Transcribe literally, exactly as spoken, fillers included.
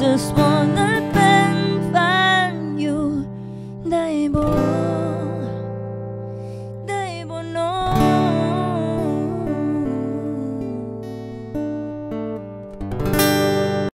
just wanna เป็นแฟนอยู่ได้บ่